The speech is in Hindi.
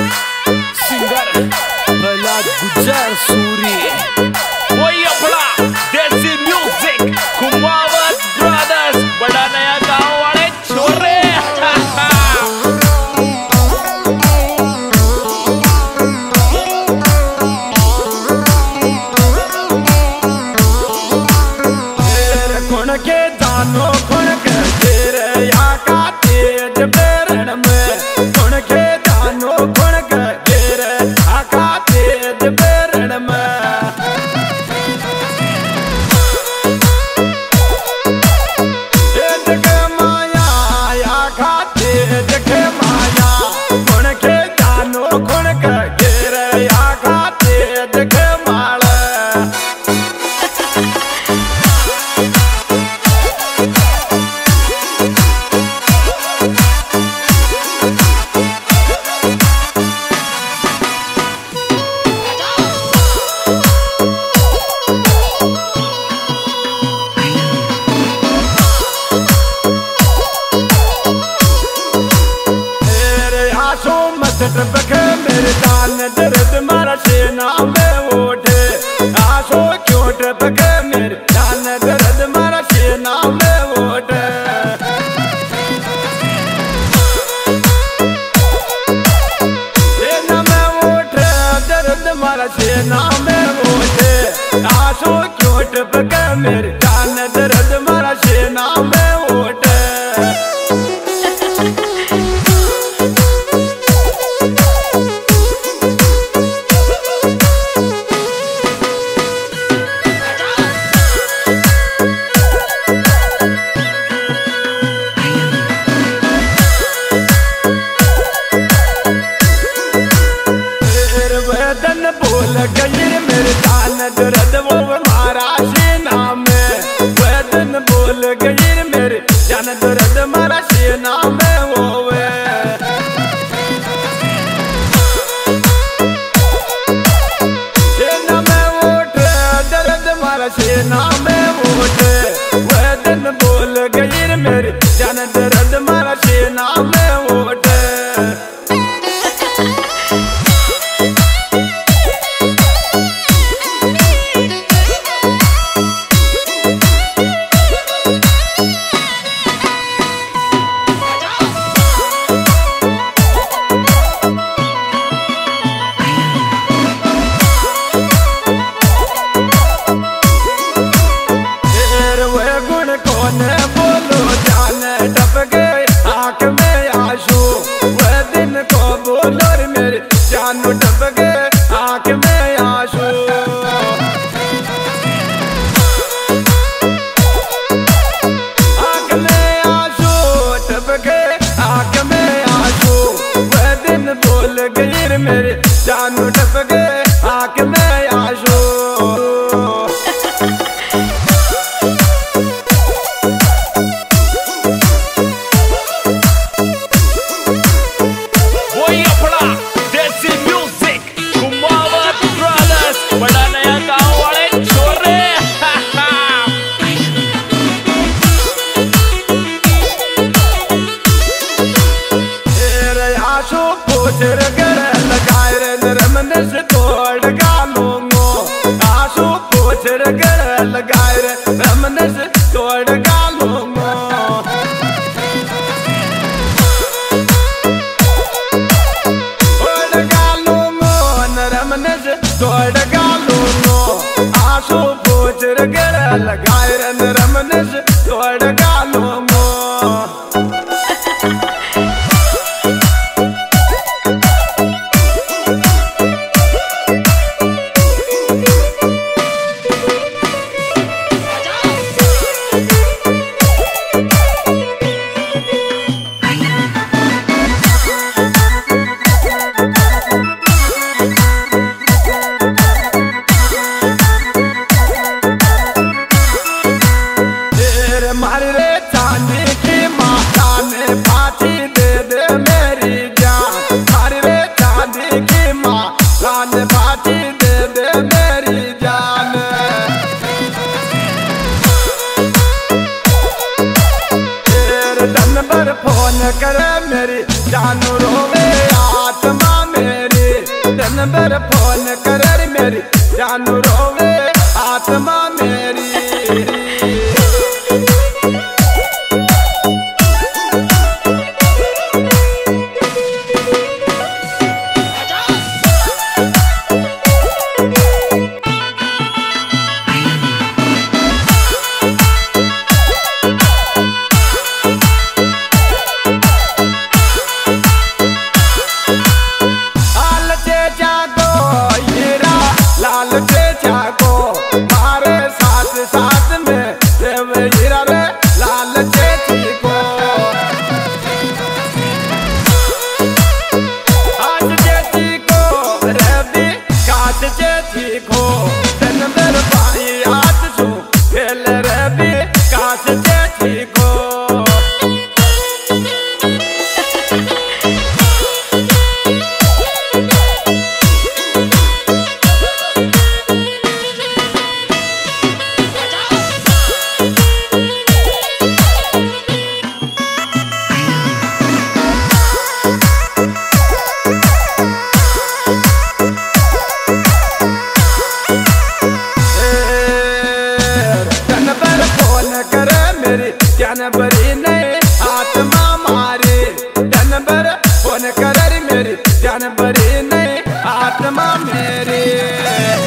सिंगर प्रहलाद गुज्जर सूरी, वही अपना देसी म्यूजिक कुमावत ब्रदर्स, बड़ा नया गांव वाले छोरे। खुण के जानो खुण के तेरे यहाँ का तेज बेरण में, खुण के जानो खुण के तेरे यहाँ का तेज बेरण में। तेज के माया या खा तेज के माया, खुण के जानो खुण के तेरे यहाँ का तेज के माला। टपके मेरे दान दर्द मारा सेना में उठे, आंसू क्यों टपके मेरे दान दर्द मारा सेना में उठे। सेना में उठे दर्द मारा सेना में उठे, आंसू क्यों टपके मेरे दान दर्द मारा सेना में उठे। बोल गई मेरे जान दर्द वो मारा सेना में, वदन बोल गई मेरे जान दर्द मारा सेना में वो वे। सेना में उठे दर्द मारा सेना में उठे, वदन बोल गई मेरे जान दर्द मारा सेना में उठे। बोलो जान टप गए आँख में आंसू, वह दिन को बोलो मेरे जान टप गए आँख में आंसू। आँख में आंसू टप गए आँख में आंसू, वह दिन बोल गई मेरे जान टप गए आँख में आंसू। पोचर गर लगाए रे रमन से तोड़ गालूंगो, आंसू पोचर गर लगाए रे रमन से तोड़ गालूंगो। तोड़ गालूंगो रमन से तोड़ गालूंगो, आंसू पोचर गर लगाए रे रमन से तोड़ गालूंगो। भर फोन कर मेरी जानू रोवे आत्मा मेरी। जनवरी नहीं आत्मा मारी जनवर फोन कर मेरी जनवरी नहीं आत्मा मेरी।